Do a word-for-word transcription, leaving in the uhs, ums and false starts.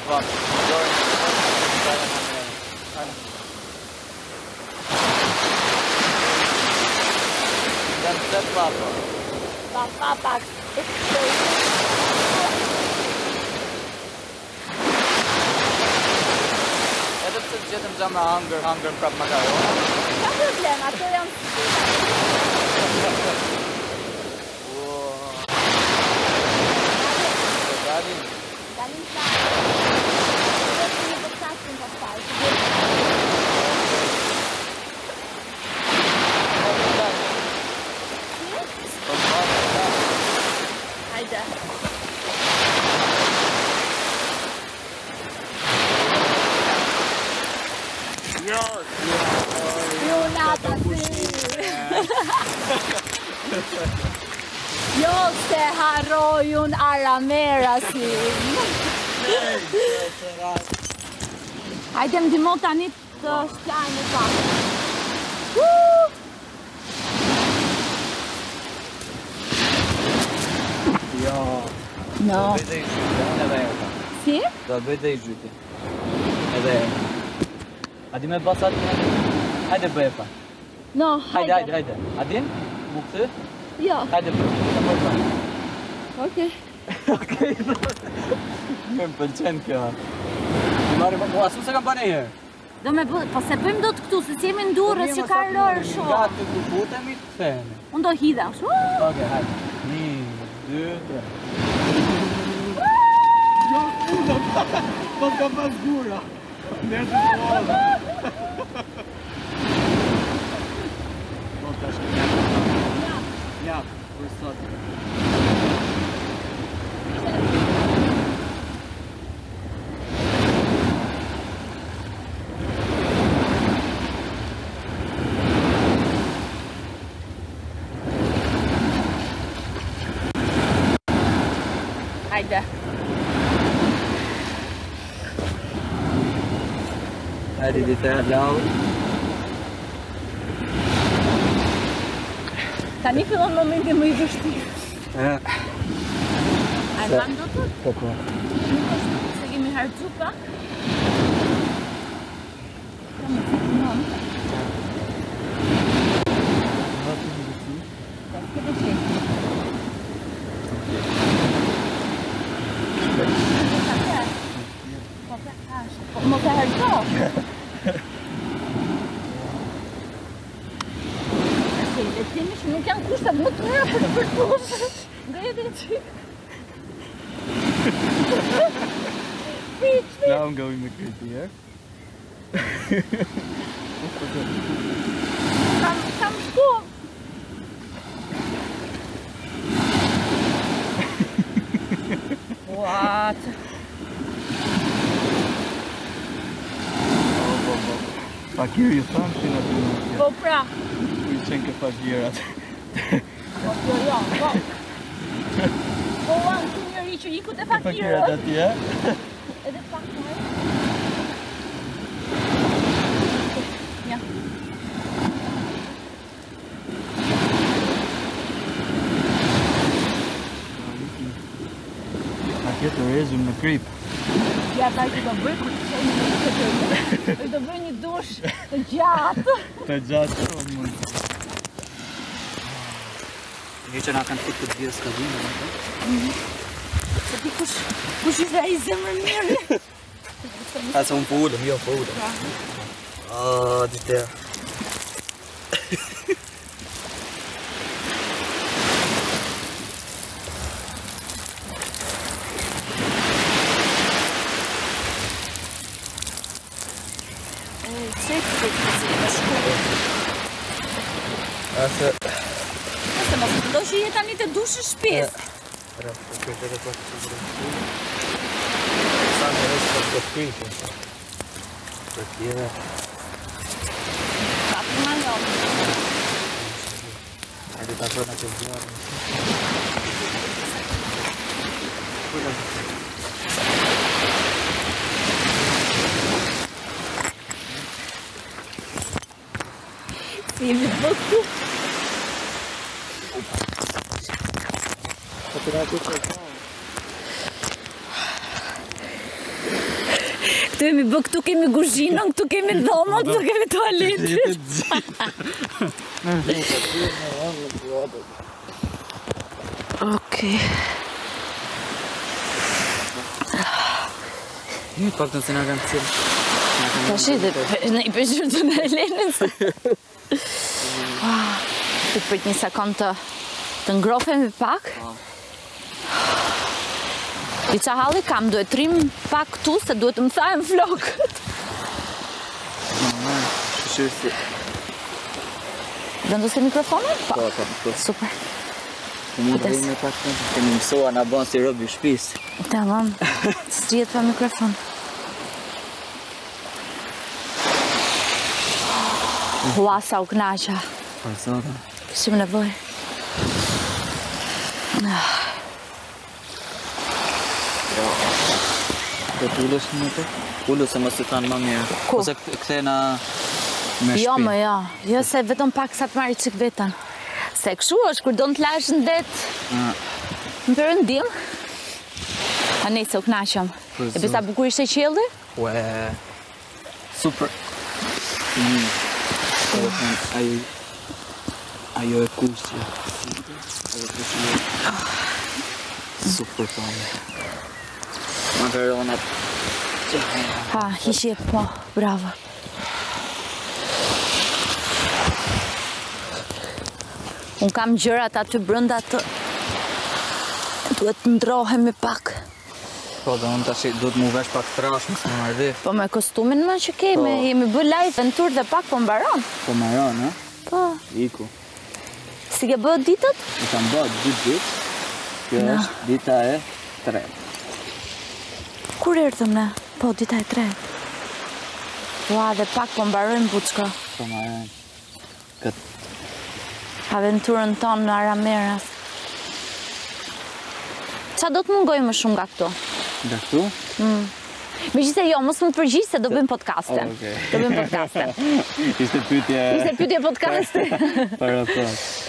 swap. Jordan, ano? Then set papa. Papa, papa. Edhe pse të gjetëm gja me hunger, hunger prap makaron. Ka problem, ato janë Dalin. Dalin sa. Edhe të një përkasin pastaj. Hajde. Jo, nata si. Jo se harrojun aramerasin. Hajde më dimo tani të shkajnë pa. Jo. No. Do bëjtë i zhyti, edhe e ta. Si? Do bëjtë i zhyti. Edhe e. A di me basat në? Hajde bëjë pa. No, Hajde, hajde, hajde. A din? Mu këtë? Jo. Hajde bëjë. Të bëjë pa. Okej. Okej. Më pëlqen kjo. Marë, po asu se kam bane herë. Do me bë, po se bëjmë do të këtu, se si jemi ndurës që ka rërë shumë. Nga të ku futemi të theme. Unë do hidha, shumë. Oke, hajde. Një, dy, tre. Jo, unë, pas ka pas gura. Ne të të Po të është një. Ja, për sot. Hajde. Hajde, dite lau. Tani fillon momenti më i vështirë. A e mam do të? Po, po. Nuk është se kemi harxhu pak. Kam të non. Më ka harxhu. E timi që nuk janë kushtat më të mira për të përpushë. Nga jetë e qikë. Fiq, fiq. Now I'm going with Kitty, yeah? Kam, kam shku. What? Fakir ju thamë që në të në Po pra. i qenë ke fakirat. Po, jo, jo, po. Po, anë të njëri që iku të fakirë. Fakirat atje? Edhe pak më. Ja. Atje të rezum në krip. Ja, taj që do bëj kur të qenë në të të të do bëj një dush të gjatë. Të gjatë që o mund. Një që na kanë fut këtë bjerë s'ka dhimë, në të? Se ti kush, kush i dhe i zemër mirë. A se unë po ullëm, jo po ullëm. A, dite. Ase... Ase mos të do që je tani të dushë shpes. Ra, të kërë të kërë të kërë të sa në rësë të të kërë të tjere. Ka të ma njëmë. Hajde të atërë në që vjarë. Kërë Si jemi të bëku. Të të ratu që e Këtu jemi bë, këtu kemi kuzhinën, këtu kemi dhomën, këtu kemi tualetin. Okej. Një pak të në kanë cilë. Ta shi dhe në i përgjyrë të në Helenës. Të për një sekund të të ngrofemi pak. I qa halli kam, duhet trim pak këtu se duhet të më thajmë flokët. Shqyrë si... Vendose mikrofonën? Po, po, po. Super. Mu të rrimë pak të të kemi mësoa nga banë si robi shpis. Tamam, të strijet pa mikrofon. Hua sa u knaqa. Po, zotë. Këshim nevoj. Dhe të ullësh në të? Ullës e më së tanë më mirë. Ku? Ose këthe na me shpi. Jo, më jo. Jo, se vetëm pak sa të marri qik vetën. Se këshu është kur do në të lash në det në përëndim. A nej se u knaqëm. E pisa bukur ishte qeldi? Ue... Super... Mm. Ajo... Ajo e kusë. Ajo e kusë. Super fame. Makaronat. Ha, hishi e po, bravo. Unë kam gjërat aty brënda të... Duhet të ndrohemi pak. Po, dhe unë tash duhet mu vesh pak trash, mësë më marrë. Po me kostumin më që kemi, jemi bë live aventur dhe pak po mbaron. Po maron, ha? Po, Iku. si ke bë ditët? I kam bërë dy ditë. Kjo Na. është dita e tretë. Kur erdhëm ne? Po, dita e tretë. Ua, dhe pak po mbarojmë buçko. Po maron. Këtë. Aventurën tonë në Arameras. Qa do të mungoj më shumë nga këtu? Nga këtu? Me gjithë jo, mos më të përgjithë se do bëjmë podcaste. Oh, okay. Do bëjmë podcaste. Ishte pyetje... Ishte pyetje podcaste. Para pas.